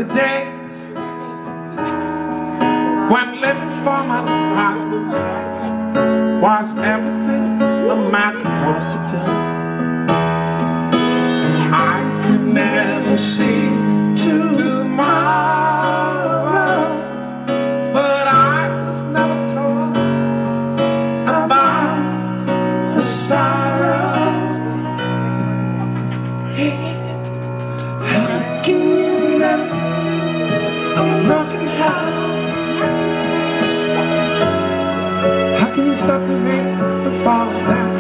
the days when living for my life was everything a man could want to do. I could never see tomorrow, but I was never taught about the sorrows. How can you mend a broken heart? How can you stop the rain from falling down?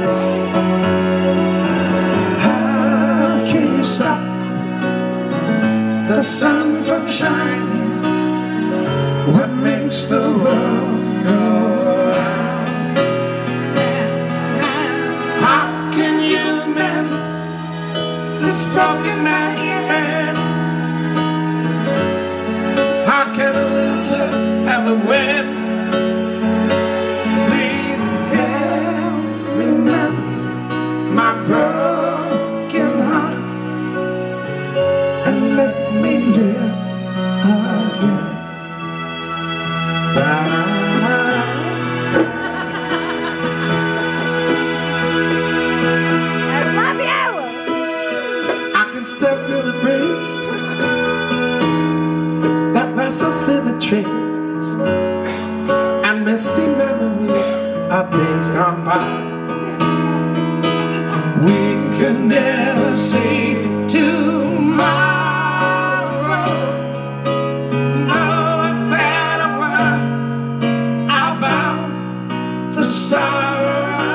How can you stop the sun from shining? What makes the world go round? How can you mend this broken man? How can a loser ever win? Please help me mend my broken heart and let me live again. I love you. I can still feel the breeze that rustles through the trees and misty memories of days gone by. We can never see tomorrow. No one said a word about the sorrow.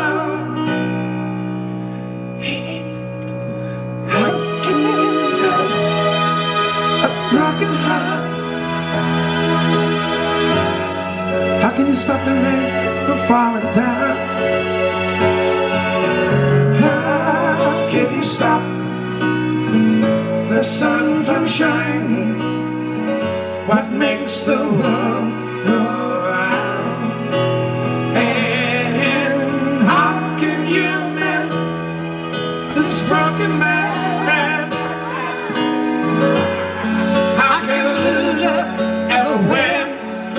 How can you mend a broken heart? How can you stop the rain from falling down? How can you stop the sun from shining? What makes the world go round? And how can you mend this broken man? How can a loser ever win?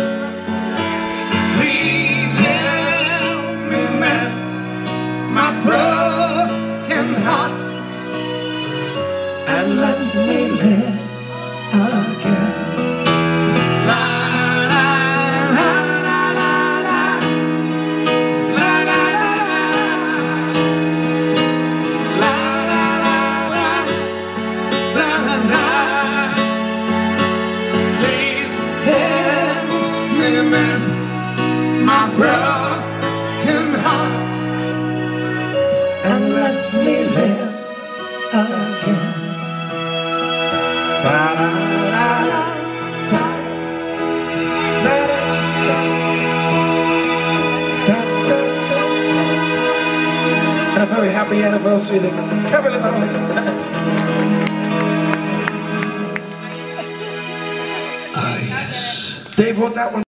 Please help me mend my broken heart and let me live again. La la la la la la, la la la la, la la la la, la la la. Please help me mend my broken heart and let me live again. Ba-da-da-da, da-da-da-da, da-da-da-da. And a very happy anniversary to Kevin and Ollie. Ah, yes. Dave wrote that one.